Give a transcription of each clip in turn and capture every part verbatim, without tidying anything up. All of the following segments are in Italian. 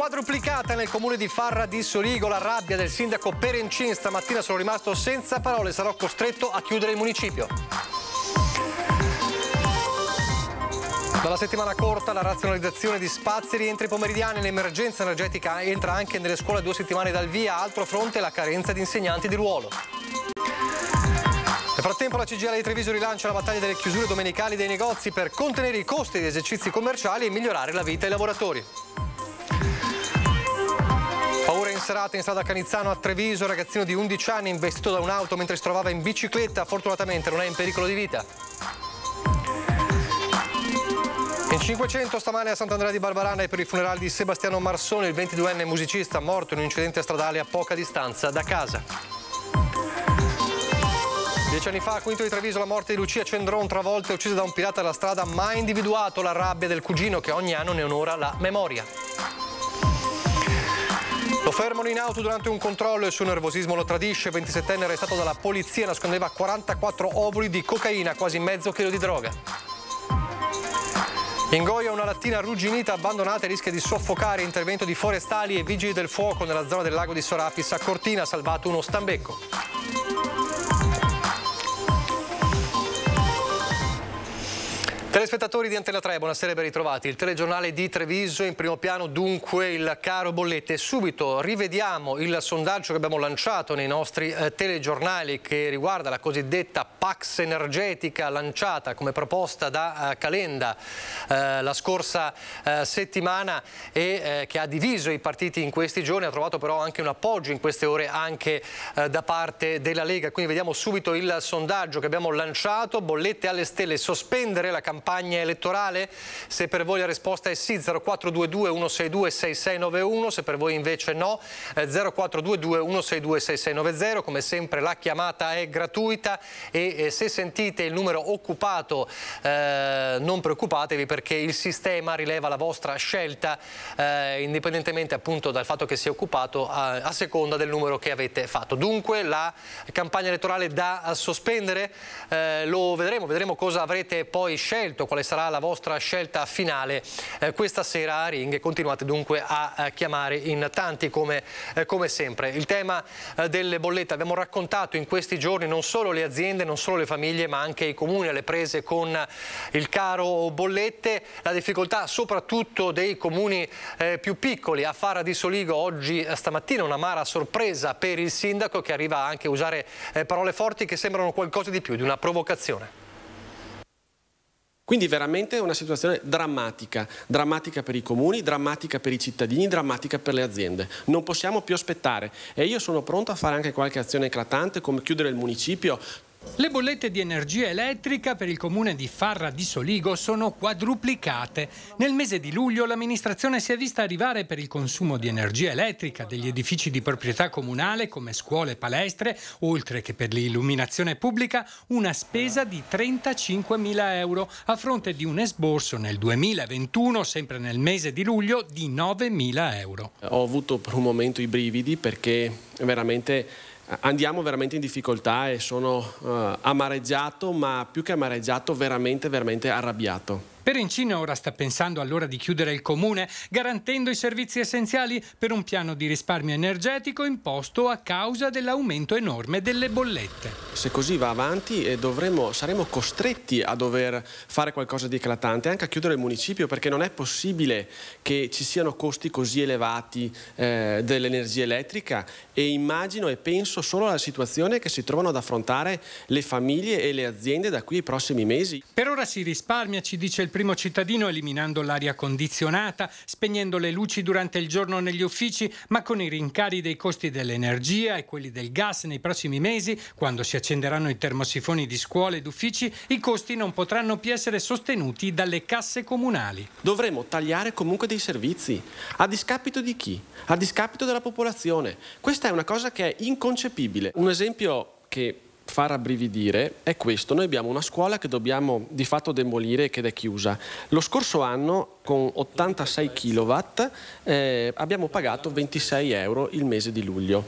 quadruplicata nel comune di Farra di Soligo. La rabbia del sindaco Perencin. Stamattina sono rimasto senza parole, sarò costretto a chiudere il municipio. Dalla settimana corta la razionalizzazione di spazi rientri pomeridiani. L'emergenza energetica entra anche nelle scuole due settimane dal via. Altro fronte la carenza di insegnanti di ruolo. Nel frattempo la C G I L di Treviso rilancia la battaglia delle chiusure domenicali dei negozi per contenere i costi degli esercizi commerciali e migliorare la vita ai lavoratori. Paura in serata in strada Canizzano a Treviso. Ragazzino di undici anni investito da un'auto mentre si trovava in bicicletta. Fortunatamente non è in pericolo di vita. In cinquecento stamane a Sant'Andrea di Barbarana e per i funerali di Sebastiano Marsone, il ventiduenne musicista morto in un incidente stradale a poca distanza da casa. Dieci anni fa a Quinto di Treviso la morte di Lucia Cendron, travolta e uccisa da un pirata della strada, mai individuato. La rabbia del cugino che ogni anno ne onora la memoria. Lo fermano in auto durante un controllo e il suo nervosismo lo tradisce. ventisettenne arrestato dalla polizia, nascondeva quarantaquattro ovuli di cocaina, quasi mezzo chilo di droga. In Goia una lattina arrugginita abbandonata e rischia di soffocare. Intervento di forestali e vigili del fuoco nella zona del lago di Sorapis. A Cortina ha salvato uno stambecco. Telespettatori di Antena tre, buonasera e ben ritrovati. Il telegiornale di Treviso, in primo piano dunque il caro bollette. Subito rivediamo il sondaggio che abbiamo lanciato nei nostri eh, telegiornali che riguarda la cosiddetta Pax energetica lanciata come proposta da eh, Calenda eh, la scorsa eh, settimana e eh, che ha diviso i partiti in questi giorni. Ha trovato però anche un appoggio in queste ore anche eh, da parte della Lega. Quindi vediamo subito il sondaggio che abbiamo lanciato. Bollette alle stelle, sospendere la campagna campagna elettorale? Se per voi la risposta è sì, zero quattro due due uno sei due sei sei nove uno, se per voi invece no, eh, zero quattro due due uno sei due sei sei nove zero. Come sempre la chiamata è gratuita e eh, se sentite il numero occupato eh, non preoccupatevi, perché il sistema rileva la vostra scelta eh, indipendentemente appunto dal fatto che sia occupato a, a seconda del numero che avete fatto. Dunque la campagna elettorale da sospendere, eh, lo vedremo, vedremo cosa avrete poi scelto, quale sarà la vostra scelta finale eh, questa sera a Ring. Continuate dunque a, a chiamare in tanti come, eh, come sempre. Il tema eh, delle bollette, abbiamo raccontato in questi giorni non solo le aziende, non solo le famiglie, ma anche i comuni alle prese con il caro bollette, la difficoltà soprattutto dei comuni eh, più piccoli. A Farra di Soligo oggi eh, stamattina un'amara sorpresa per il sindaco, che arriva anche a usare eh, parole forti che sembrano qualcosa di più di una provocazione. Quindi veramente una situazione drammatica, drammatica per i comuni, drammatica per i cittadini, drammatica per le aziende. Non possiamo più aspettare e io sono pronto a fare anche qualche azione eclatante come chiudere il municipio. Le bollette di energia elettrica per il comune di Farra di Soligo sono quadruplicate. Nel mese di luglio l'amministrazione si è vista arrivare per il consumo di energia elettrica degli edifici di proprietà comunale come scuole e palestre, oltre che per l'illuminazione pubblica, una spesa di trentacinquemila euro a fronte di un esborso nel duemilaventuno, sempre nel mese di luglio, di novemila euro. Ho avuto per un momento i brividi perché veramente andiamo veramente in difficoltà e sono uh, amareggiato, ma più che amareggiato veramente veramente arrabbiato. Perencin ora sta pensando allora di chiudere il comune, garantendo i servizi essenziali per un piano di risparmio energetico imposto a causa dell'aumento enorme delle bollette. Se così va avanti eh, dovremo, saremo costretti a dover fare qualcosa di eclatante, anche a chiudere il municipio, perché non è possibile che ci siano costi così elevati eh, dell'energia elettrica, e immagino e penso solo alla situazione che si trovano ad affrontare le famiglie e le aziende da qui ai prossimi mesi. Per ora si risparmia, ci dice il primo cittadino, eliminando l'aria condizionata, spegnendo le luci durante il giorno negli uffici, ma con i rincari dei costi dell'energia e quelli del gas nei prossimi mesi, quando si accenderanno i termosifoni di scuole ed uffici, i costi non potranno più essere sostenuti dalle casse comunali. Dovremo tagliare comunque dei servizi. A discapito di chi? A discapito della popolazione. Questa è una cosa che è inconcepibile. Un esempio che fa rabbrividire è questo: noi abbiamo una scuola che dobbiamo di fatto demolire, che è chiusa. Lo scorso anno con ottantasei chilowatt eh, abbiamo pagato ventisei euro il mese di luglio.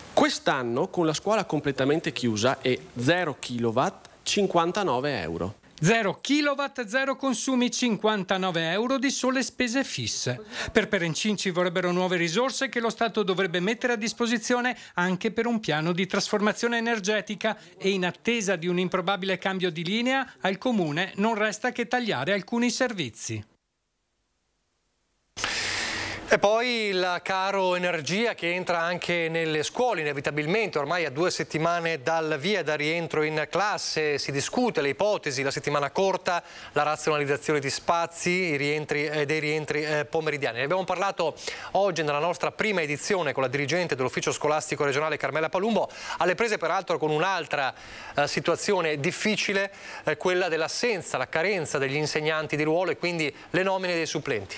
Quest'anno con la scuola completamente chiusa e zero chilowatt cinquantanove euro. Zero kilowatt, zero consumi, cinquantanove euro di sole spese fisse. Per Perencin ci vorrebbero nuove risorse che lo Stato dovrebbe mettere a disposizione anche per un piano di trasformazione energetica e in attesa di un improbabile cambio di linea al Comune non resta che tagliare alcuni servizi. E poi il caro energia che entra anche nelle scuole inevitabilmente, ormai a due settimane dal via e dal rientro in classe. Si discute le ipotesi, la settimana corta, la razionalizzazione di spazi, i rientri, eh, dei rientri eh, pomeridiani. Ne abbiamo parlato oggi nella nostra prima edizione con la dirigente dell'ufficio scolastico regionale Carmela Palumbo, alle prese peraltro con un'altra eh, situazione difficile, eh, quella dell'assenza, la carenza degli insegnanti di ruolo e quindi le nomine dei supplenti.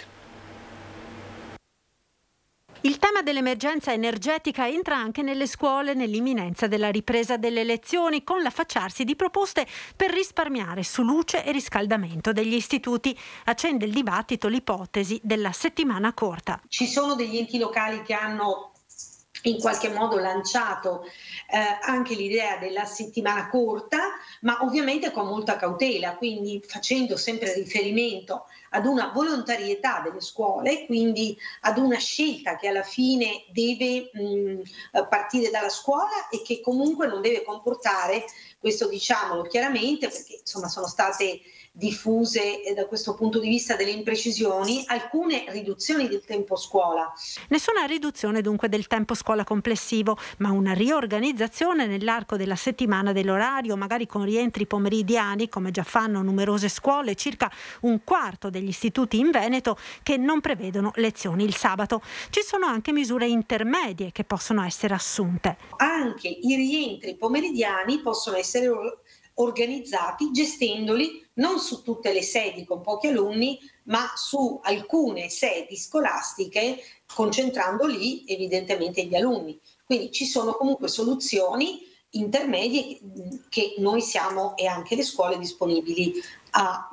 Il tema dell'emergenza energetica entra anche nelle scuole nell'imminenza della ripresa delle lezioni, con l'affacciarsi di proposte per risparmiare su luce e riscaldamento degli istituti. Accende il dibattito l'ipotesi della settimana corta. Ci sono degli enti locali che hanno in qualche modo lanciato eh, anche l'idea della settimana corta, ma ovviamente con molta cautela, quindi facendo sempre riferimento ad una volontarietà delle scuole, quindi ad una scelta che alla fine deve mh, partire dalla scuola e che comunque non deve comportare, questo diciamolo chiaramente, perché insomma sono state diffuse eh, da questo punto di vista delle imprecisioni, alcune riduzioni del tempo scuola. Nessuna riduzione dunque del tempo scuola complessivo, ma una riorganizzazione nell'arco della settimana dell'orario, magari con rientri pomeridiani, come già fanno numerose scuole, circa un quarto degli istituti in Veneto che non prevedono lezioni il sabato. Ci sono anche misure intermedie che possono essere assunte. Anche i rientri pomeridiani possono essere organizzati gestendoli non su tutte le sedi con pochi alunni, ma su alcune sedi scolastiche, concentrando lì evidentemente gli alunni. Quindi ci sono comunque soluzioni intermedie che noi siamo e anche le scuole disponibili a,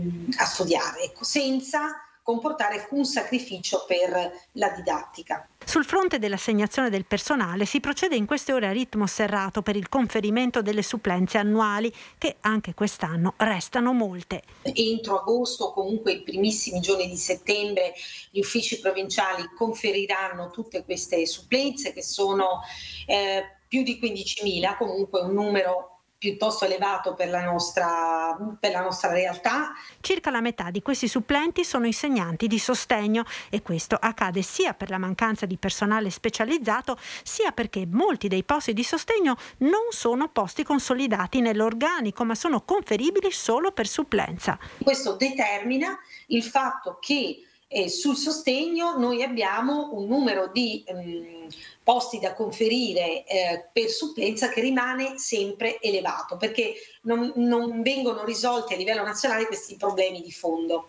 a studiare, ecco, senza comportare alcun sacrificio per la didattica. Sul fronte dell'assegnazione del personale si procede in queste ore a ritmo serrato per il conferimento delle supplenze annuali, che anche quest'anno restano molte. Entro agosto, comunque i primissimi giorni di settembre, gli uffici provinciali conferiranno tutte queste supplenze, che sono eh, più di quindicimila, comunque un numero piuttosto elevato per la nostra, per la nostra realtà. Circa la metà di questi supplenti sono insegnanti di sostegno e questo accade sia per la mancanza di personale specializzato, sia perché molti dei posti di sostegno non sono posti consolidati nell'organico, ma sono conferibili solo per supplenza. Questo determina il fatto che eh, sul sostegno noi abbiamo un numero di ehm, posti da conferire eh, per supplenza che rimane sempre elevato, perché non, non vengono risolti a livello nazionale questi problemi di fondo.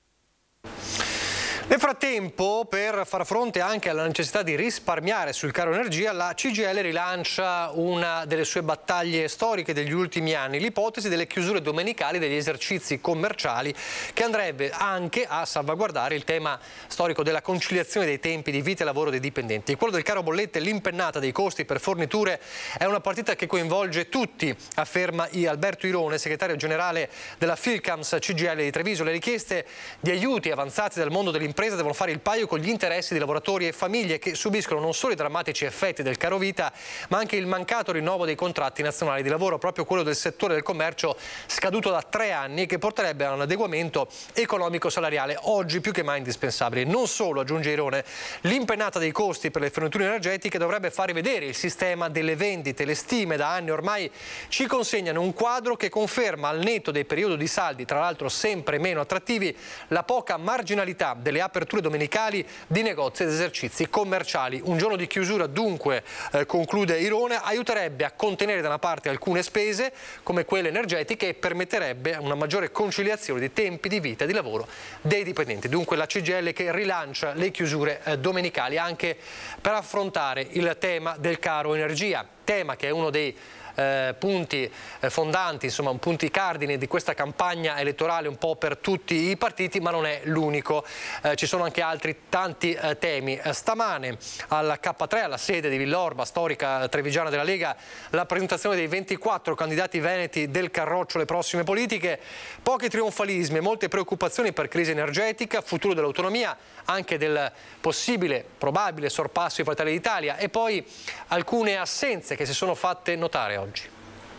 Nel frattempo, per far fronte anche alla necessità di risparmiare sul caro energia, la C G I L rilancia una delle sue battaglie storiche degli ultimi anni, l'ipotesi delle chiusure domenicali degli esercizi commerciali, che andrebbe anche a salvaguardare il tema storico della conciliazione dei tempi di vita e lavoro dei dipendenti. Quello del caro bollette e l'impennata dei costi per forniture è una partita che coinvolge tutti, afferma Alberto Irone, segretario generale della Filcams C G I L di Treviso. Le richieste di aiuti avanzate dal mondo dell'impresa devono fare il paio con gli interessi di lavoratori e famiglie che subiscono non solo i drammatici effetti del caro vita, ma anche il mancato rinnovo dei contratti nazionali di lavoro, proprio quello del settore del commercio scaduto da tre anni, che porterebbe a un adeguamento economico-salariale oggi più che mai indispensabile. Non solo, aggiunge Irone, l'impennata dei costi per le forniture energetiche dovrebbe fare vedere il sistema delle vendite. Le stime da anni ormai ci consegnano un quadro che conferma, al netto dei periodi di saldi, tra l'altro sempre meno attrattivi, la poca marginalità delle aperture domenicali di negozi ed esercizi commerciali. Un giorno di chiusura dunque, eh, conclude Irone, aiuterebbe a contenere da una parte alcune spese come quelle energetiche e permetterebbe una maggiore conciliazione dei tempi di vita e di lavoro dei dipendenti. Dunque la C G I L che rilancia le chiusure eh, domenicali anche per affrontare il tema del caro energia, tema che è uno dei eh, punti eh, fondanti, insomma punti cardine di questa campagna elettorale un po' per tutti i partiti, ma non è l'unico. Eh, ci sono anche altri tanti eh, temi. Eh, stamane al K tre, alla sede di Villorba, storica trevigiana della Lega, la presentazione dei ventiquattro candidati veneti del Carroccio alle prossime politiche. Pochi trionfalismi e molte preoccupazioni per crisi energetica, futuro dell'autonomia, anche del possibile, probabile sorpasso di Fratelli d'Italia, e poi alcune assenze che si sono fatte notare oggi.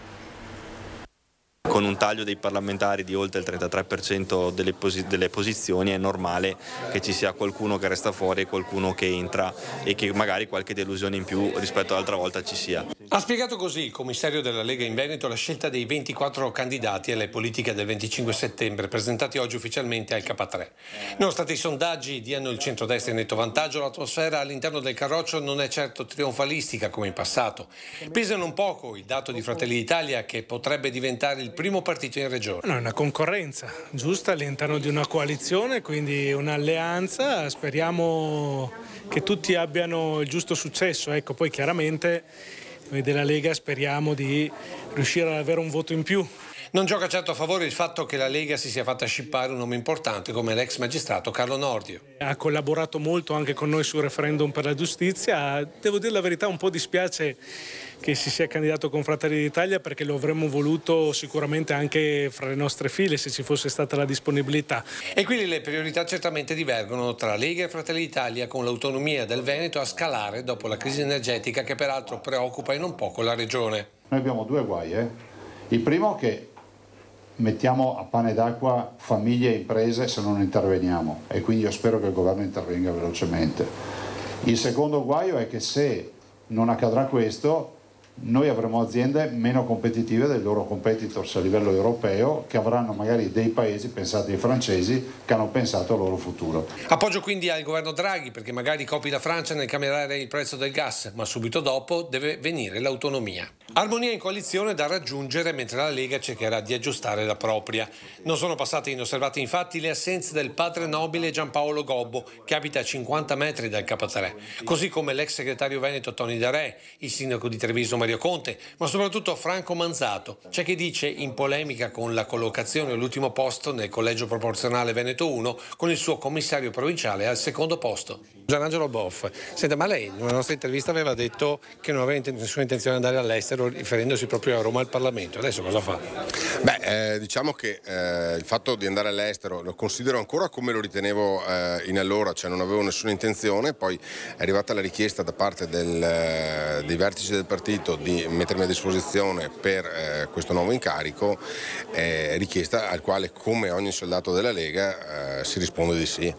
Con un taglio dei parlamentari di oltre il trentatré per cento delle, posi delle posizioni è normale che ci sia qualcuno che resta fuori e qualcuno che entra, e che magari qualche delusione in più rispetto all'altra volta ci sia. Ha spiegato così il commissario della Lega in Veneto la scelta dei ventiquattro candidati alle politiche del venticinque settembre, presentati oggi ufficialmente al K tre. Nonostante i sondaggi diano il centrodestra in netto vantaggio, l'atmosfera all'interno del Carroccio non è certo trionfalistica come in passato. Pesano un poco il dato di Fratelli d'Italia, che potrebbe diventare il primo partito in regione. No, è una concorrenza giusta all'interno di una coalizione, quindi un'alleanza. Speriamo che tutti abbiano il giusto successo. Ecco, poi chiaramente noi della Lega speriamo di riuscire ad avere un voto in più. Non gioca certo a favore il fatto che la Lega si sia fatta scippare un nome importante come l'ex magistrato Carlo Nordio. Ha collaborato molto anche con noi sul referendum per la giustizia. Devo dire la verità, un po' dispiace che si sia candidato con Fratelli d'Italia, perché lo avremmo voluto sicuramente anche fra le nostre file se ci fosse stata la disponibilità. E quindi le priorità certamente divergono tra Lega e Fratelli d'Italia, con l'autonomia del Veneto a scalare dopo la crisi energetica che peraltro preoccupa in non poco la regione. Noi abbiamo due guai. Eh? Il primo che mettiamo a pane d'acqua famiglie e imprese se non interveniamo, e quindi io spero che il governo intervenga velocemente. Il secondo guaio è che se non accadrà questo, noi avremo aziende meno competitive dei loro competitors a livello europeo, che avranno magari dei paesi, pensate ai francesi, che hanno pensato al loro futuro. Appoggio quindi al governo Draghi, perché magari copi la Francia nel camerare il prezzo del gas, ma subito dopo deve venire l'autonomia. Armonia in coalizione da raggiungere, mentre la Lega cercherà di aggiustare la propria. Non sono passate inosservate infatti le assenze del padre nobile Giampaolo Gobbo, che abita a cinquanta metri dal K tre, così come l'ex segretario veneto Tony Darè, il sindaco di Treviso Mario Conte, ma soprattutto Franco Manzato. C'è chi dice in polemica con la collocazione all'ultimo posto nel collegio proporzionale Veneto uno, con il suo commissario provinciale al secondo posto. Gianangelo Boff, senta, ma lei in una nostra intervista aveva detto che non aveva nessuna intenzione di andare all'estero, riferendosi proprio a Roma al Parlamento. Adesso cosa fa? Beh, eh, diciamo che eh, il fatto di andare all'estero lo considero ancora come lo ritenevo eh, in allora, cioè non avevo nessuna intenzione. Poi è arrivata la richiesta da parte del, eh, dei vertici del partito di mettermi a disposizione per eh, questo nuovo incarico, eh, richiesta al quale, come ogni soldato della Lega, eh, si risponde di sì.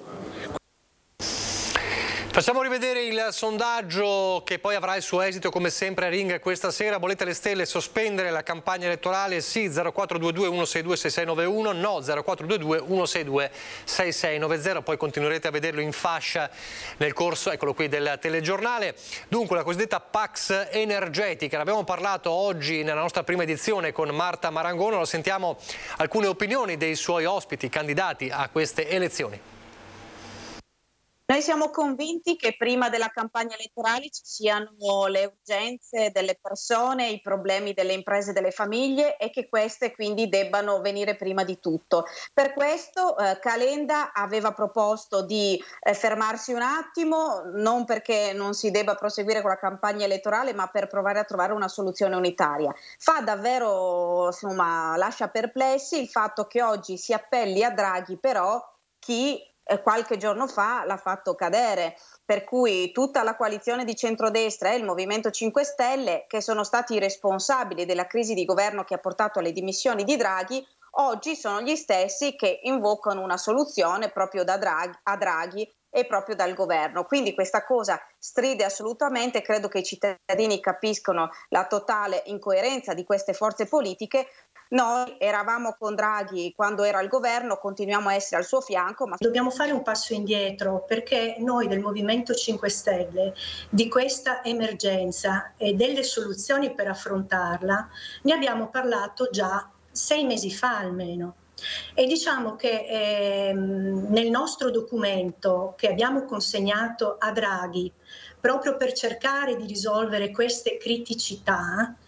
Facciamo rivedere il sondaggio che poi avrà il suo esito come sempre a Ring questa sera. Bollette alle stelle, sospendere la campagna elettorale, sì zero quattro due due uno sei due sei sei nove uno, no zero quattro due due uno sei due sei sei nove zero, poi continuerete a vederlo in fascia nel corso, eccolo qui, del telegiornale. Dunque la cosiddetta Pax energetica, ne abbiamo parlato oggi nella nostra prima edizione con Marta Marangono, lo sentiamo alcune opinioni dei suoi ospiti candidati a queste elezioni. Noi siamo convinti che prima della campagna elettorale ci siano le urgenze delle persone, i problemi delle imprese e delle famiglie, e che queste quindi debbano venire prima di tutto. Per questo eh, Calenda aveva proposto di eh, fermarsi un attimo, non perché non si debba proseguire con la campagna elettorale, ma per provare a trovare una soluzione unitaria. Fa davvero, insomma, lascia perplessi il fatto che oggi si appelli a Draghi, però chi qualche giorno fa l'ha fatto cadere, per cui tutta la coalizione di centrodestra e il Movimento cinque Stelle, che sono stati i responsabili della crisi di governo che ha portato alle dimissioni di Draghi, oggi sono gli stessi che invocano una soluzione proprio da Draghi, a Draghi e proprio dal governo. Quindi questa cosa stride assolutamente, credo che i cittadini capiscono la totale incoerenza di queste forze politiche. Noi eravamo con Draghi quando era al governo, continuiamo a essere al suo fianco, ma dobbiamo fare un passo indietro, perché noi del Movimento cinque Stelle di questa emergenza e delle soluzioni per affrontarla ne abbiamo parlato già sei mesi fa almeno. E diciamo che ehm, nel nostro documento che abbiamo consegnato a Draghi, proprio per cercare di risolvere queste criticità,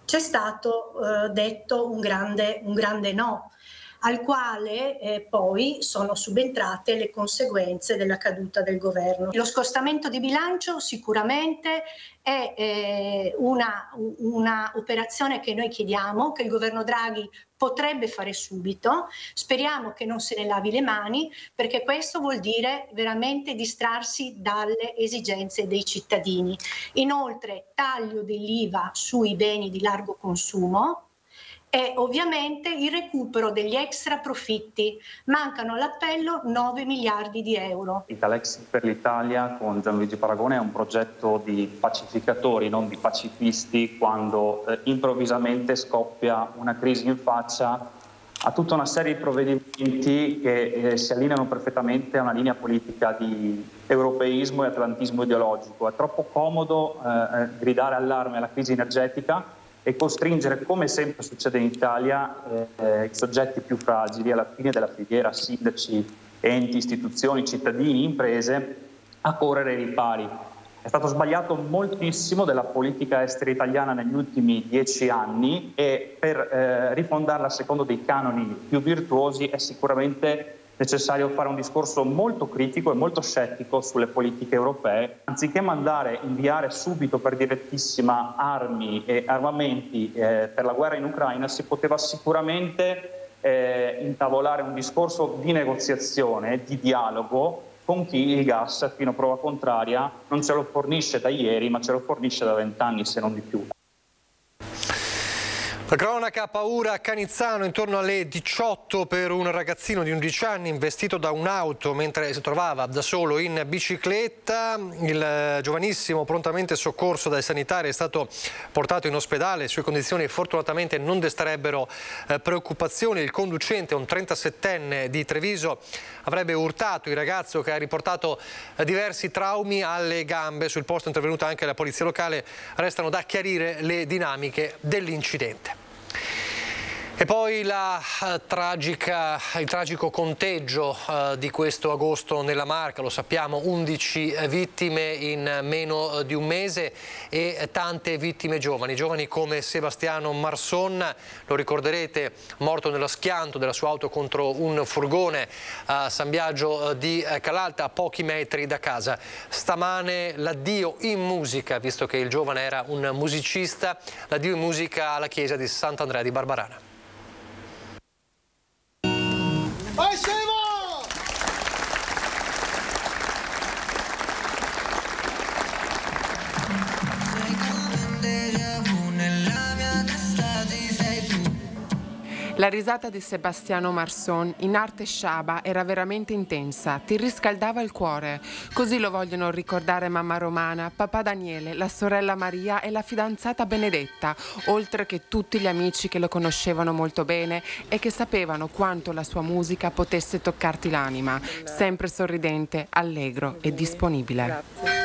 c'è stato eh, detto un grande, un grande no, al quale eh, poi sono subentrate le conseguenze della caduta del governo. Lo scostamento di bilancio sicuramente è eh, una, una operazione che noi chiediamo, che il governo Draghi potrebbe fare subito. Speriamo che non se ne lavi le mani, perché questo vuol dire veramente distrarsi dalle esigenze dei cittadini. Inoltre, taglio dell'I V A sui beni di largo consumo e ovviamente il recupero degli extra profitti. Mancano all'appello nove miliardi di euro. Italexit per l'Italia con Gianluigi Paragone è un progetto di pacificatori, non di pacifisti, quando eh, improvvisamente scoppia una crisi in faccia a tutta una serie di provvedimenti che eh, si allineano perfettamente a una linea politica di europeismo e atlantismo ideologico. È troppo comodo eh, gridare allarme alla crisi energetica e costringere, come sempre succede in Italia, eh, i soggetti più fragili alla fine della filiera, sindaci, enti, istituzioni, cittadini, imprese, a correre ai ripari. È stato sbagliato moltissimo della politica estera italiana negli ultimi dieci anni e per eh, rifondarla secondo dei canoni più virtuosi è sicuramente necessario fare un discorso molto critico e molto scettico sulle politiche europee. Anziché mandare, inviare subito per direttissima armi e armamenti eh, per la guerra in Ucraina, si poteva sicuramente eh, intavolare un discorso di negoziazione, di dialogo con chi il gas, fino a prova contraria, non ce lo fornisce da ieri, ma ce lo fornisce da vent'anni, se non di più. La cronaca, paura a Canizzano intorno alle diciotto per un ragazzino di undici anni investito da un'auto mentre si trovava da solo in bicicletta. Il giovanissimo, prontamente soccorso dai sanitari, è stato portato in ospedale. Le sue condizioni fortunatamente non desterebbero eh, preoccupazioni. Il conducente, un trentasettenne di Treviso, avrebbe urtato il ragazzo, che ha riportato eh, diversi traumi alle gambe. Sul posto è intervenuta anche la polizia locale. Restano da chiarire le dinamiche dell'incidente. E poi la, uh, tragica, il tragico conteggio uh, di questo agosto nella Marca, lo sappiamo, undici vittime in meno uh, di un mese e uh, tante vittime giovani, giovani come Sebastiano Marson, lo ricorderete, morto nello schianto della sua auto contro un furgone a San Biagio uh, di uh, Calalta, a pochi metri da casa. Stamane l'addio in musica, visto che il giovane era un musicista, l'addio in musica alla chiesa di Sant'Andrea di Barbarana. Vai Simo! La risata di Sebastiano Marson, in arte sciaba, era veramente intensa, ti riscaldava il cuore. Così lo vogliono ricordare mamma Romana, papà Daniele, la sorella Maria e la fidanzata Benedetta, oltre che tutti gli amici che lo conoscevano molto bene e che sapevano quanto la sua musica potesse toccarti l'anima. Sempre sorridente, allegro e disponibile. Grazie.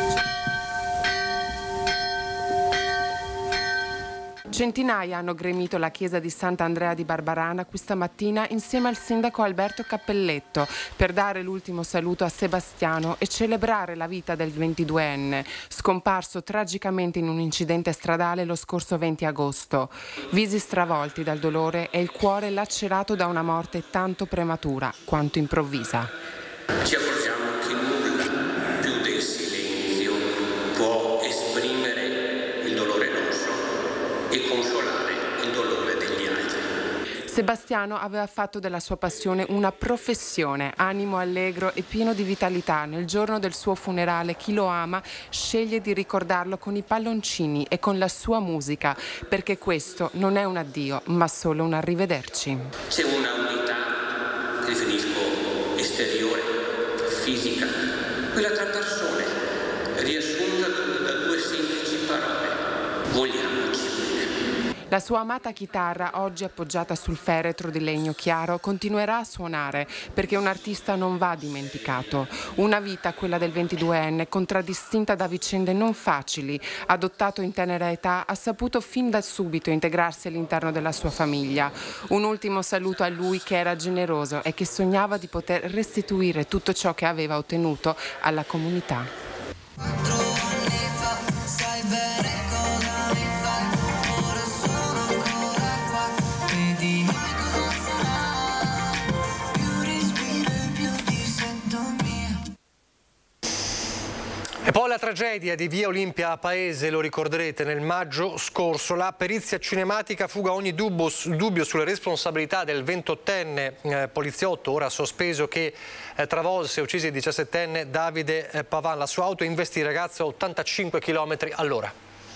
Centinaia hanno gremito la chiesa di Sant'Andrea di Barbarana questa mattina insieme al sindaco Alberto Cappelletto per dare l'ultimo saluto a Sebastiano e celebrare la vita del ventiduenne, scomparso tragicamente in un incidente stradale lo scorso venti agosto. Visi stravolti dal dolore e il cuore lacerato da una morte tanto prematura quanto improvvisa. Ci accorgiamo che nulla più del silenzio può esprimere il dolore nostro e consolare il dolore degli altri. Sebastiano aveva fatto della sua passione una professione, animo allegro e pieno di vitalità. Nel giorno del suo funerale chi lo ama sceglie di ricordarlo con i palloncini e con la sua musica, perché questo non è un addio, ma solo un arrivederci. C'è una unità, che definisco esteriore, fisica, quella tra persone, riassunta da due semplici parole: vogliamoci. La sua amata chitarra, oggi appoggiata sul feretro di legno chiaro, continuerà a suonare perché un artista non va dimenticato. Una vita, quella del ventiduenne, contraddistinta da vicende non facili. Adottato in tenera età, ha saputo fin da subito integrarsi all'interno della sua famiglia. Un ultimo saluto a lui che era generoso e che sognava di poter restituire tutto ciò che aveva ottenuto alla comunità. E poi la tragedia di Via Olimpia a Paese, lo ricorderete, nel maggio scorso. La perizia cinematica fuga ogni dubbio, dubbio sulle responsabilità del ventottenne eh, poliziotto, ora sospeso, che eh, travolse e uccise il diciassettenne Davide eh, Pavan. La sua auto investì il ragazzo a ottantacinque chilometri all'ora.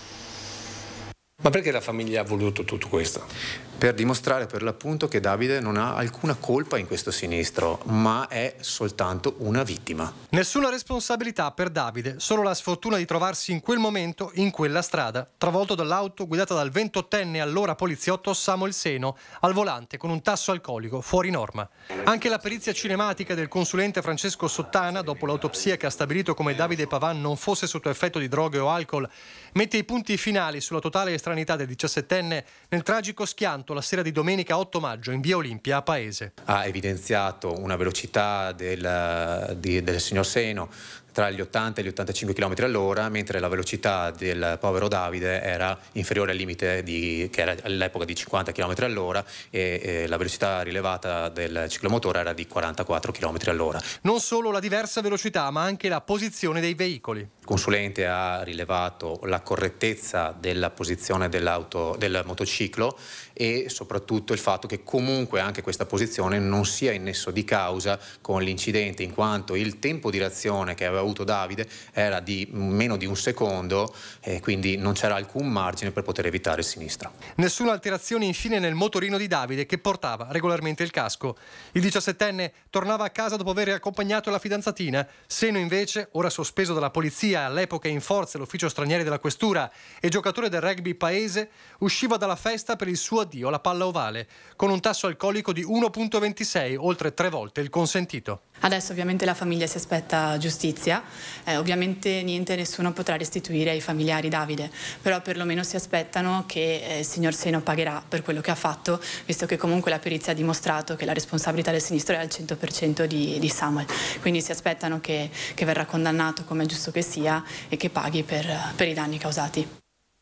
Ma perché la famiglia ha voluto tutto questo? Per dimostrare per l'appunto che Davide non ha alcuna colpa in questo sinistro, ma è soltanto una vittima. Nessuna responsabilità per Davide, solo la sfortuna di trovarsi in quel momento, in quella strada, travolto dall'auto guidata dal ventottenne allora poliziotto Samuel Seno, al volante con un tasso alcolico fuori norma. Anche la perizia cinematica del consulente Francesco Sottana, dopo l'autopsia che ha stabilito come Davide Pavan non fosse sotto effetto di droghe o alcol, mette i punti finali sulla totale estraneità del diciassettenne nel tragico schianto la sera di domenica otto maggio in Via Olimpia a Paese. Ha evidenziato una velocità del, di, del signor Seno tra gli ottanta e gli ottantacinque chilometri all'ora, mentre la velocità del povero Davide era inferiore al limite di, che era all'epoca di cinquanta chilometri all'ora e, e la velocità rilevata del ciclomotore era di quarantaquattro chilometri all'ora. Non solo la diversa velocità, ma anche la posizione dei veicoli. Il consulente ha rilevato la correttezza della posizione dell'auto, del motociclo e soprattutto il fatto che comunque anche questa posizione non sia in nesso di causa con l'incidente, in quanto il tempo di reazione che aveva avuto Davide era di meno di un secondo e quindi non c'era alcun margine per poter evitare il sinistro. Nessuna alterazione infine nel motorino di Davide, che portava regolarmente il casco. Il diciassettenne tornava a casa dopo aver accompagnato la fidanzatina. Seno invece, ora sospeso dalla polizia, all'epoca in forza all'ufficio stranieri della questura e giocatore del rugby Paese, usciva dalla festa per il suo addio alla palla ovale con un tasso alcolico di uno virgola ventisei, oltre tre volte il consentito. Adesso ovviamente la famiglia si aspetta giustizia, eh, ovviamente niente, nessuno potrà restituire ai familiari Davide, però perlomeno si aspettano che eh, il signor Seno pagherà per quello che ha fatto, visto che comunque la perizia ha dimostrato che la responsabilità del sinistro è al cento per cento di, di Samuel, quindi si aspettano che, che verrà condannato come è giusto che sia e che paghi per, per i danni causati.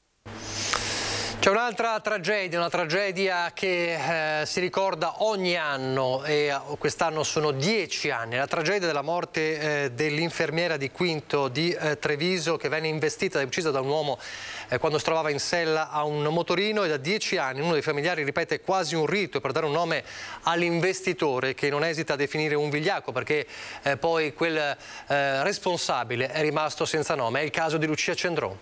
C'è un'altra tragedia, una tragedia che eh, si ricorda ogni anno e quest'anno sono dieci anni, la tragedia della morte eh, dell'infermiera di Quinto di eh, Treviso, che venne investita e uccisa da un uomo eh, quando si trovava in sella a un motorino, e da dieci anni uno dei familiari ripete quasi un rito per dare un nome all'investitore, che non esita a definire un vigliacco, perché eh, poi quel eh, responsabile è rimasto senza nome. È il caso di Lucia Cendron.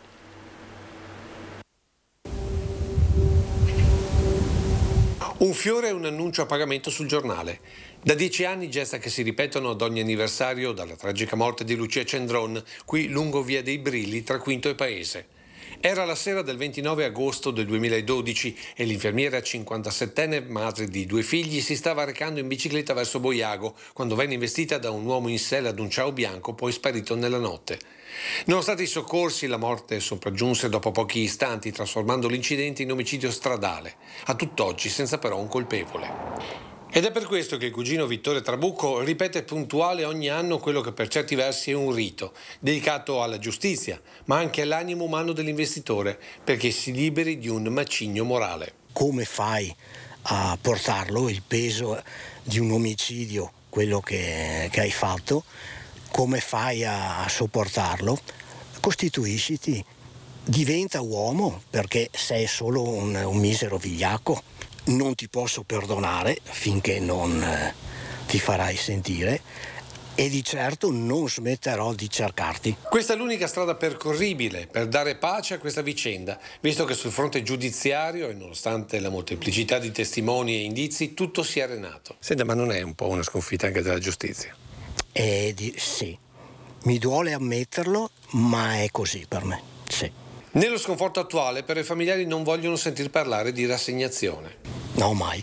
Un fiore e un annuncio a pagamento sul giornale. Da dieci anni gesta che si ripetono ad ogni anniversario dalla tragica morte di Lucia Cendron, qui lungo Via dei Brilli tra Quinto e Paese. Era la sera del ventinove agosto del duemiladodici e l'infermiera cinquantasettenne, madre di due figli, si stava recando in bicicletta verso Boiago quando venne investita da un uomo in sella ad un ciao bianco, poi sparito nella notte. Nonostante i soccorsi, la morte sopraggiunse dopo pochi istanti, trasformando l'incidente in omicidio stradale, a tutt'oggi senza però un colpevole. Ed è per questo che il cugino Vittore Trabucco ripete puntuale ogni anno quello che per certi versi è un rito, dedicato alla giustizia, ma anche all'animo umano dell'investitore, perché si liberi di un macigno morale. Come fai a portarlo, il peso di un omicidio, quello che, che hai fatto, come fai a, a sopportarlo? Costituisciti, diventa uomo, perché sei solo un, un misero vigliacco. Non ti posso perdonare finché non eh, ti farai sentire, e di certo non smetterò di cercarti. Questa è l'unica strada percorribile per dare pace a questa vicenda, visto che sul fronte giudiziario, e nonostante la molteplicità di testimoni e indizi, tutto si è arenato. Senta, ma non è un po' una sconfitta anche della giustizia? Eh, di, sì, mi duole ammetterlo, ma è così per me, sì. Nello sconforto attuale, però, i familiari non vogliono sentir parlare di rassegnazione. No, mai.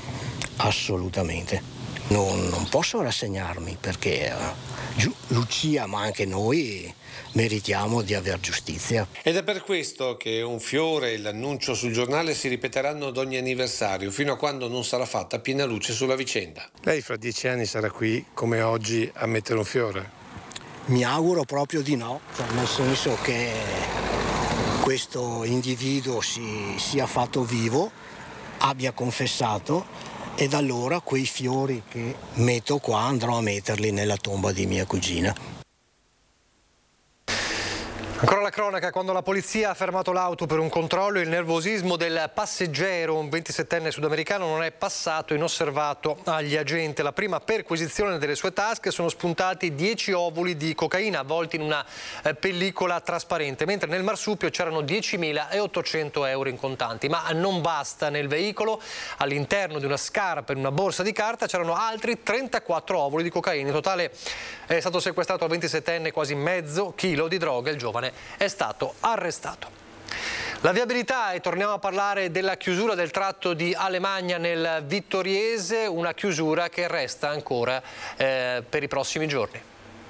Assolutamente. Non, non posso rassegnarmi, perché uh, Lucia, ma anche noi, meritiamo di aver giustizia. Ed è per questo che un fiore e l'annuncio sul giornale si ripeteranno ad ogni anniversario, fino a quando non sarà fatta piena luce sulla vicenda. Lei fra dieci anni sarà qui, come oggi, a mettere un fiore? Mi auguro proprio di no, cioè, nel senso che questo individuo si sia fatto vivo, abbia confessato, ed allora quei fiori che metto qua andrò a metterli nella tomba di mia cugina. Ancora la cronaca, quando la polizia ha fermato l'auto per un controllo, il nervosismo del passeggero, un ventisettenne sudamericano, non è passato inosservato agli agenti. La prima perquisizione delle sue tasche, sono spuntati dieci ovuli di cocaina avvolti in una pellicola trasparente, mentre nel marsupio c'erano diecimilaottocento euro in contanti. Ma non basta, nel veicolo, all'interno di una scarpa e in una borsa di carta, c'erano altri trentaquattro ovuli di cocaina. In totale è stato sequestrato al ventisettenne quasi mezzo chilo di droga. Il giovane è stato arrestato. La viabilità, e torniamo a parlare della chiusura del tratto di Alemagna nel Vittoriese, una chiusura che resta ancora eh, per i prossimi giorni.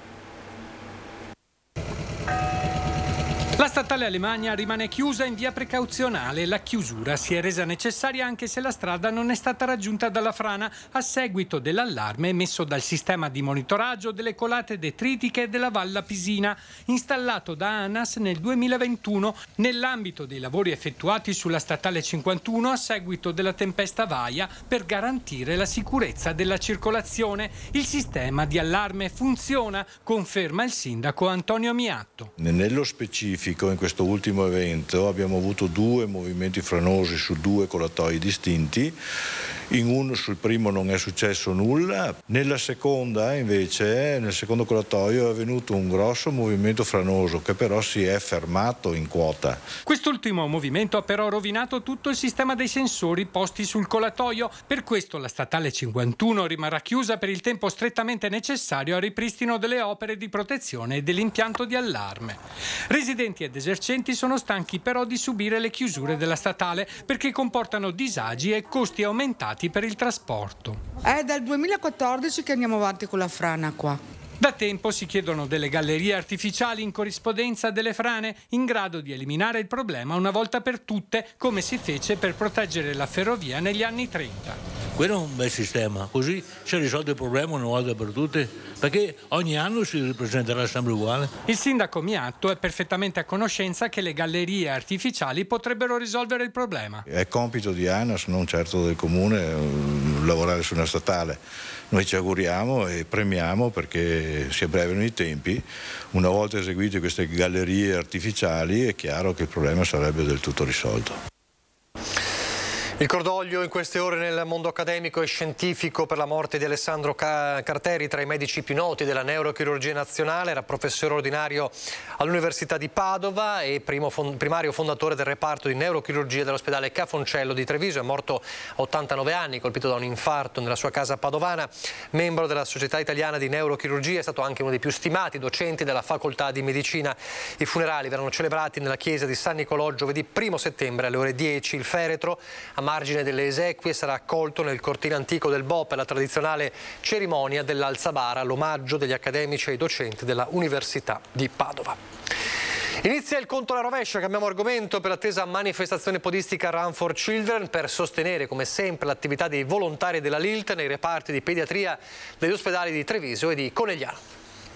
La statale Alemagna rimane chiusa in via precauzionale. La chiusura si è resa necessaria anche se la strada non è stata raggiunta dalla frana a seguito dell'allarme emesso dal sistema di monitoraggio delle colate detritiche della Valla Pisina, installato da ANAS nel duemilaventuno nell'ambito dei lavori effettuati sulla statale cinquantuno a seguito della tempesta Vaia per garantire la sicurezza della circolazione. Il sistema di allarme funziona, conferma il sindaco Antonio Miatto. Nello specifico, in questo ultimo evento abbiamo avuto due movimenti franosi su due colatoi distinti. In uno, sul primo, non è successo nulla. Nella seconda, invece, nel secondo colatoio è avvenuto un grosso movimento franoso che però si è fermato in quota. Quest'ultimo movimento ha però rovinato tutto il sistema dei sensori posti sul colatoio. Per questo la statale cinquantuno rimarrà chiusa per il tempo strettamente necessario al ripristino delle opere di protezione e dell'impianto di allarme. Residenti ed esercenti sono stanchi però di subire le chiusure della statale perché comportano disagi e costi aumentati per il trasporto. È dal duemilaquattordici che andiamo avanti con la frana qua. Da tempo si chiedono delle gallerie artificiali in corrispondenza delle frane, in grado di eliminare il problema una volta per tutte, come si fece per proteggere la ferrovia negli anni trenta. Quello è un bel sistema, così si è risolto il problema una volta per tutte, perché ogni anno si ripresenterà sempre uguale. Il sindaco Miatto è perfettamente a conoscenza che le gallerie artificiali potrebbero risolvere il problema. È compito di ANAS, non certo del comune, lavorare su una statale. Noi ci auguriamo e premiamo perché si abbrevino i tempi. Una volta eseguite queste gallerie artificiali è chiaro che il problema sarebbe del tutto risolto. Il cordoglio in queste ore nel mondo accademico e scientifico per la morte di Alessandro Carteri, tra i medici più noti della neurochirurgia nazionale. Era professore ordinario all'Università di Padova e primo fond- primario fondatore del reparto di neurochirurgia dell'ospedale Cafoncello di Treviso. È morto a ottantanove anni, colpito da un infarto nella sua casa padovana. Membro della Società Italiana di Neurochirurgia, è stato anche uno dei più stimati docenti della facoltà di medicina. I funerali verranno celebrati nella chiesa di San Nicolò giovedì primo settembre alle ore dieci. Il feretro, a margine delle esequie, sarà accolto nel cortile antico del B O P, la tradizionale cerimonia dell'Alzabara, l'omaggio degli accademici e ai docenti della Università di Padova. Inizia il conto alla rovescia, cambiamo argomento, per l'attesa manifestazione podistica Run for Children per sostenere come sempre l'attività dei volontari della L I L T nei reparti di pediatria degli ospedali di Treviso e di Conegliano.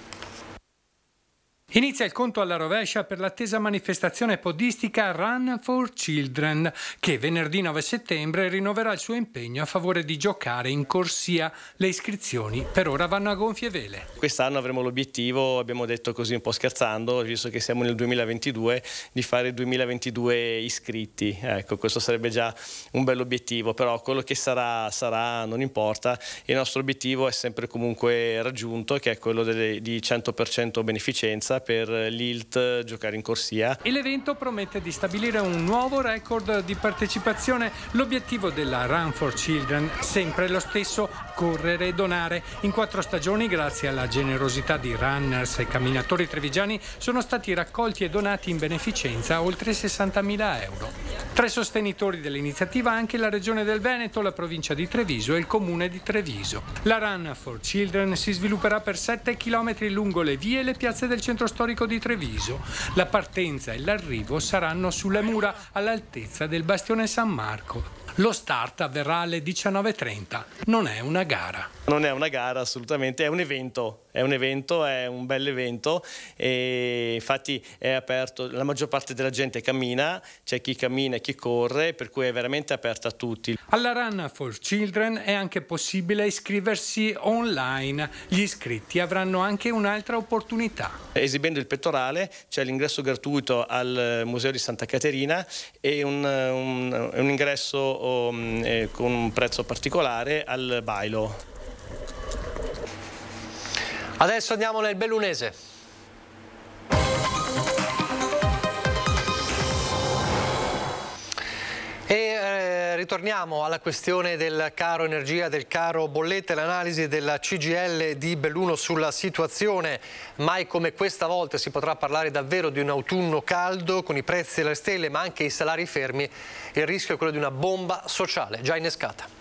Inizia il conto alla rovescia per l'attesa manifestazione podistica Run for Children, che venerdì nove settembre rinnoverà il suo impegno a favore di giocare in corsia. Le iscrizioni per ora vanno a gonfie vele. Quest'anno avremo l'obiettivo, abbiamo detto così un po' scherzando, visto che siamo nel duemilaventidue, di fare duemilaventidue iscritti. Ecco, questo sarebbe già un bell'obiettivo, però quello che sarà, sarà, non importa. Il nostro obiettivo è sempre comunque raggiunto, che è quello delle, di cento per cento beneficenza per l'I L T giocare in corsia. E l'evento promette di stabilire un nuovo record di partecipazione. L'obiettivo della Run for Children sempre lo stesso: correre e donare. In quattro stagioni, grazie alla generosità di runners e camminatori trevigiani, sono stati raccolti e donati in beneficenza oltre sessantamila euro. Tra i sostenitori dell'iniziativa anche la Regione del Veneto, la provincia di Treviso e il comune di Treviso. La Run for Children si svilupperà per sette chilometri lungo le vie e le piazze del centro storico di Treviso. La partenza e l'arrivo saranno sulle mura all'altezza del bastione San Marco. Lo start avverrà alle diciannove e trenta. Non è una gara. Non è una gara, assolutamente, è un evento. è un evento, è un bel evento e infatti è aperto, la maggior parte della gente cammina, c'è chi cammina e chi corre, per cui è veramente aperta a tutti. Alla Run for Children è anche possibile iscriversi online. Gli iscritti avranno anche un'altra opportunità. Esibendo il pettorale c'è l'ingresso gratuito al Museo di Santa Caterina e un, un, un ingresso um, eh, con un prezzo particolare al Bailo. Adesso andiamo nel bellunese. E eh, ritorniamo alla questione del caro energia, del caro bollette, l'analisi della C G I L di Belluno sulla situazione. Mai come questa volta si potrà parlare davvero di un autunno caldo con i prezzi alle stelle ma anche i salari fermi. Il rischio è quello di una bomba sociale già innescata.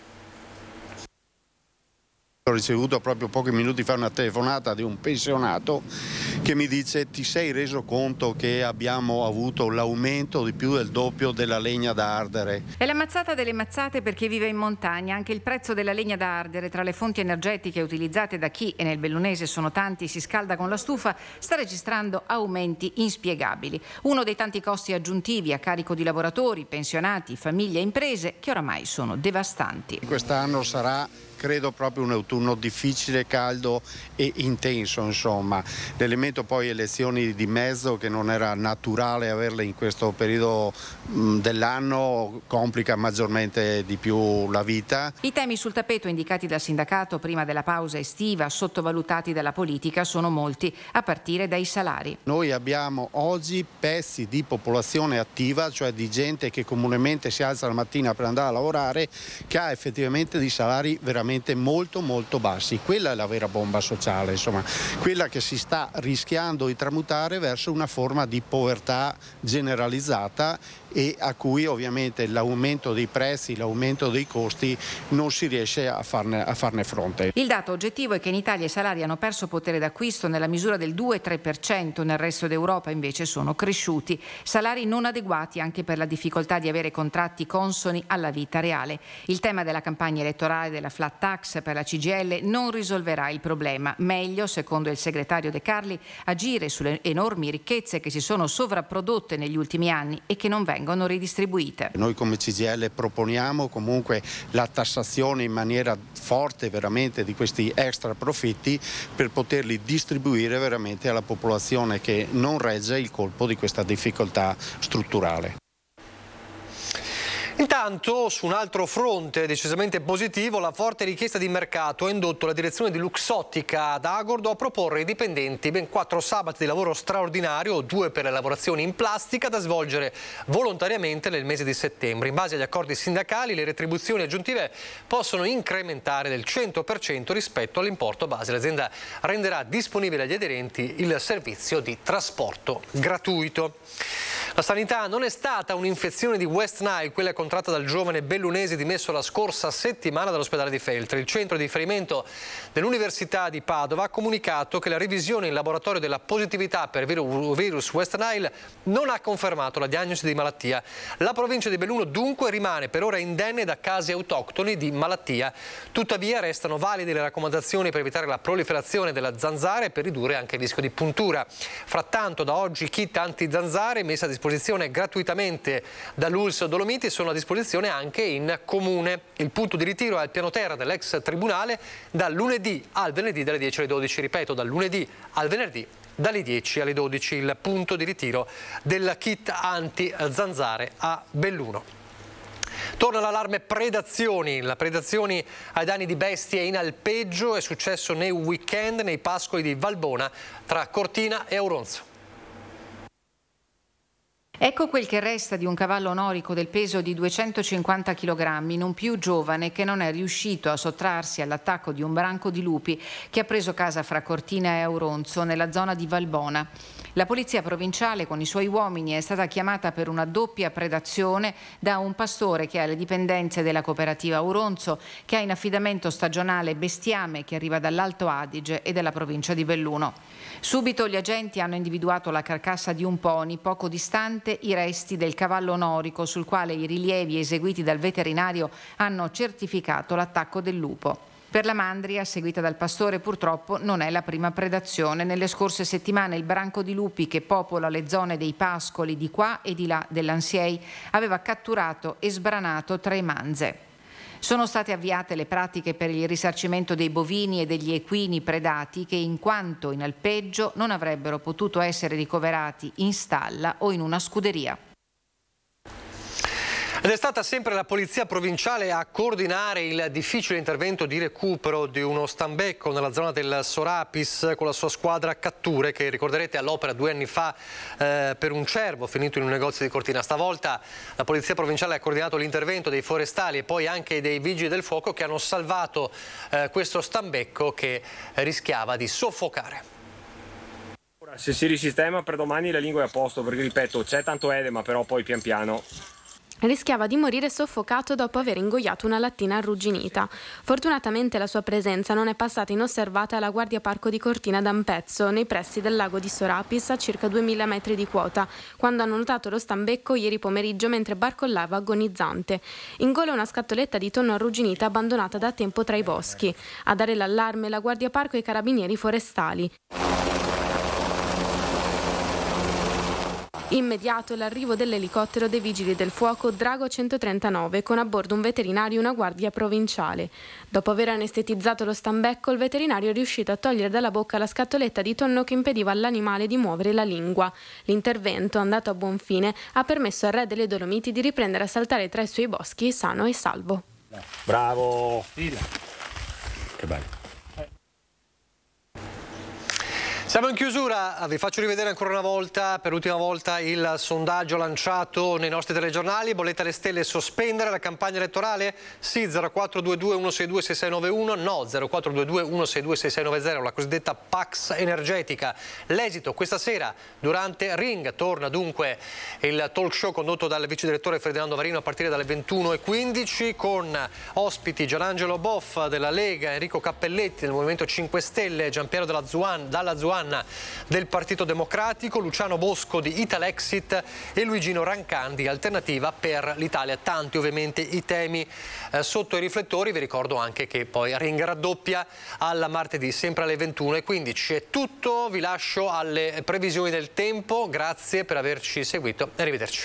Ho ricevuto proprio pochi minuti fa una telefonata di un pensionato che mi dice: ti sei reso conto che abbiamo avuto l'aumento di più del doppio della legna da ardere? È la mazzata delle mazzate per chi vive in montagna. Anche il prezzo della legna da ardere, tra le fonti energetiche utilizzate da chi, e nel bellunese sono tanti, si scalda con la stufa, sta registrando aumenti inspiegabili. Uno dei tanti costi aggiuntivi a carico di lavoratori, pensionati, famiglie e imprese che oramai sono devastanti. Quest'anno sarà, credo, proprio un autunno difficile, caldo e intenso, insomma. L'elemento poi elezioni di mezzo, che non era naturale averle in questo periodo mh, dell'anno, complica maggiormente di più la vita. I temi sul tappeto indicati dal sindacato prima della pausa estiva, sottovalutati dalla politica, sono molti, a partire dai salari. Noi abbiamo oggi pezzi di popolazione attiva, cioè di gente che comunemente si alza la mattina per andare a lavorare, che ha effettivamente dei salari veramente molto molto bassi. Quella è la vera bomba sociale, insomma, quella che si sta rischiando di tramutare verso una forma di povertà generalizzata e a cui ovviamente l'aumento dei prezzi, l'aumento dei costi non si riesce a farne, a farne fronte. Il dato oggettivo è che in Italia i salari hanno perso potere d'acquisto nella misura del due tre per cento, nel resto d'Europa invece sono cresciuti. Salari non adeguati anche per la difficoltà di avere contratti consoni alla vita reale. Il tema della campagna elettorale della flat tax per la C G I L non risolverà il problema. Meglio, secondo il segretario De Carli, agire sulle enormi ricchezze che si sono sovrapprodotte negli ultimi anni e che non vengono vengono ridistribuite. Noi come C G I L proponiamo comunque la tassazione in maniera forte veramente di questi extra profitti per poterli distribuire veramente alla popolazione che non regge il colpo di questa difficoltà strutturale. Intanto, su un altro fronte decisamente positivo, la forte richiesta di mercato ha indotto la direzione di Luxottica ad Agordo a proporre ai dipendenti ben quattro sabati di lavoro straordinario, due per le lavorazioni in plastica, da svolgere volontariamente nel mese di settembre. In base agli accordi sindacali, le retribuzioni aggiuntive possono incrementare del cento per cento rispetto all'importo base. L'azienda renderà disponibile agli aderenti il servizio di trasporto gratuito. La sanità: non è stata un'infezione di West Nile quella contratta dal giovane bellunese dimesso la scorsa settimana dall'ospedale di Feltre. Il centro di riferimento dell'Università di Padova ha comunicato che la revisione in laboratorio della positività per virus West Nile non ha confermato la diagnosi di malattia. La provincia di Belluno dunque rimane per ora indenne da casi autoctoni di malattia. Tuttavia restano valide le raccomandazioni per evitare la proliferazione della zanzara e per ridurre anche il rischio di puntura. Frattanto, da oggi kit anti-zanzare messa a disposizione gratuitamente dall'U L S Dolomiti sono a disposizione anche in comune. Il punto di ritiro è al piano terra dell'ex tribunale dal lunedì al venerdì dalle dieci alle dodici. Ripeto, dal lunedì al venerdì dalle dieci alle dodici il punto di ritiro del kit anti-zanzare a Belluno. Torna l'allarme predazioni. La predazioni ai danni di bestie in alpeggio è successo nei weekend nei pascoli di Valbona tra Cortina e Auronzo. Ecco quel che resta di un cavallo norico del peso di duecentocinquanta chilogrammi, non più giovane, che non è riuscito a sottrarsi all'attacco di un branco di lupi che ha preso casa fra Cortina e Auronzo, nella zona di Valbona. La polizia provinciale con i suoi uomini è stata chiamata per una doppia predazione da un pastore che ha le dipendenze della cooperativa Auronzo, che ha in affidamento stagionale bestiame che arriva dall'Alto Adige e dalla provincia di Belluno. Subito gli agenti hanno individuato la carcassa di un pony, poco distante i resti del cavallo norico, sul quale i rilievi eseguiti dal veterinario hanno certificato l'attacco del lupo. Per la mandria, seguita dal pastore, purtroppo non è la prima predazione. Nelle scorse settimane il branco di lupi che popola le zone dei pascoli di qua e di là dell'Ansiei aveva catturato e sbranato tre manze. Sono state avviate le pratiche per il risarcimento dei bovini e degli equini predati che, in quanto in alpeggio, non avrebbero potuto essere ricoverati in stalla o in una scuderia. Ed è stata sempre la Polizia Provinciale a coordinare il difficile intervento di recupero di uno stambecco nella zona del Sorapis con la sua squadra catture che, ricorderete, all'opera due anni fa eh, per un cervo finito in un negozio di Cortina. Stavolta la Polizia Provinciale ha coordinato l'intervento dei forestali e poi anche dei vigili del fuoco che hanno salvato eh, questo stambecco che rischiava di soffocare. Se si risistema per domani la lingua è a posto, perché ripeto, c'è tanto edema, però poi pian piano. Rischiava di morire soffocato dopo aver ingoiato una lattina arrugginita. Fortunatamente la sua presenza non è passata inosservata alla Guardia Parco di Cortina d'Ampezzo, nei pressi del lago di Sorapis, a circa duemila metri di quota, quando hanno notato lo stambecco ieri pomeriggio mentre barcollava agonizzante. In gola una scatoletta di tonno arrugginita abbandonata da tempo tra i boschi. A dare l'allarme la Guardia Parco e i carabinieri forestali. Immediato l'arrivo dell'elicottero dei vigili del fuoco Drago centotrentanove con a bordo un veterinario e una guardia provinciale. Dopo aver anestetizzato lo stambecco, il veterinario è riuscito a togliere dalla bocca la scatoletta di tonno che impediva all'animale di muovere la lingua. L'intervento, andato a buon fine, ha permesso al re delle Dolomiti di riprendere a saltare tra i suoi boschi sano e salvo. Bravo! Che bello! Siamo in chiusura, vi faccio rivedere ancora una volta, per l'ultima volta, il sondaggio lanciato nei nostri telegiornali. Bolletta alle stelle, sospendere la campagna elettorale? Sì, zero quattro due due uno sei due sei sei nove uno, no, zero quattro due due uno sei due sei sei nove zero, la cosiddetta Pax energetica. L'esito questa sera durante Ring, torna dunque il talk show condotto dal vice direttore Ferdinando Varino a partire dalle ventuno e quindici con ospiti Gianangelo Boff della Lega, Enrico Cappelletti del Movimento cinque Stelle, Giampiero della Zuan, dalla Zuan del Partito Democratico, Luciano Bosco di Italexit e Luigino Rancan di Alternativa per l'Italia. Tanti ovviamente i temi eh, sotto i riflettori. Vi ricordo anche che poi Ring raddoppia al martedì sempre alle ventuno e quindici. È tutto, vi lascio alle previsioni del tempo. Grazie per averci seguito e arrivederci.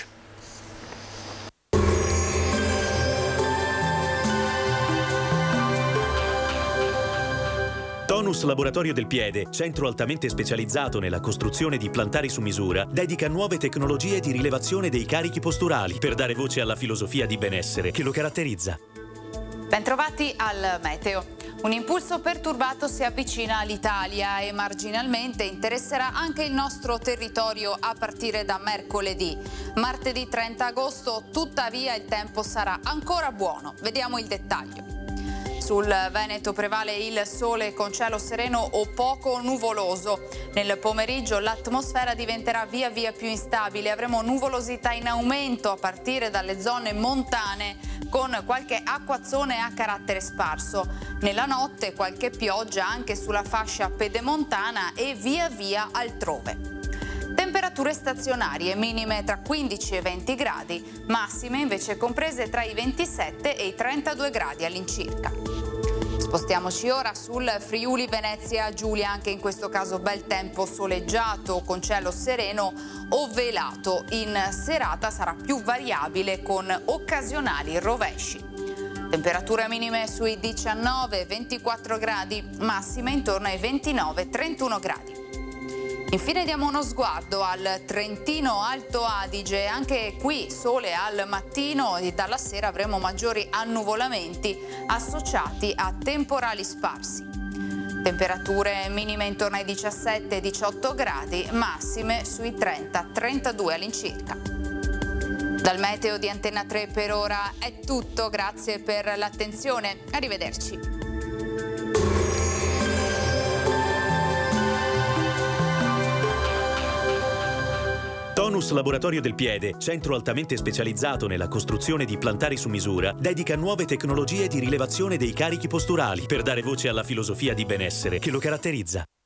Tonus Laboratorio del Piede, centro altamente specializzato nella costruzione di plantari su misura, dedica nuove tecnologie di rilevazione dei carichi posturali per dare voce alla filosofia di benessere che lo caratterizza. Bentrovati al meteo. Un impulso perturbato si avvicina all'Italia e marginalmente interesserà anche il nostro territorio a partire da mercoledì. Martedì trenta agosto, tuttavia, il tempo sarà ancora buono. Vediamo il dettaglio. Sul Veneto prevale il sole con cielo sereno o poco nuvoloso. Nel pomeriggio l'atmosfera diventerà via via più instabile. Avremo nuvolosità in aumento a partire dalle zone montane con qualche acquazzone a carattere sparso. Nella notte qualche pioggia anche sulla fascia pedemontana e via via altrove. Temperature stazionarie minime tra quindici e venti gradi, massime invece comprese tra i ventisette e i trentadue gradi all'incirca. Spostiamoci ora sul Friuli Venezia Giulia, anche in questo caso bel tempo soleggiato con cielo sereno o velato. In serata sarà più variabile con occasionali rovesci. Temperature minime sui diciannove ventiquattro gradi, massime intorno ai ventinove trentuno gradi. Infine diamo uno sguardo al Trentino Alto Adige, anche qui sole al mattino e dalla sera avremo maggiori annuvolamenti associati a temporali sparsi. Temperature minime intorno ai diciassette diciotto gradi, massime sui trenta trentadue all'incirca. Dal meteo di Antenna tre per ora è tutto, grazie per l'attenzione, arrivederci. Tonus Laboratorio del Piede, centro altamente specializzato nella costruzione di plantari su misura, dedica nuove tecnologie di rilevazione dei carichi posturali per dare voce alla filosofia di benessere che lo caratterizza.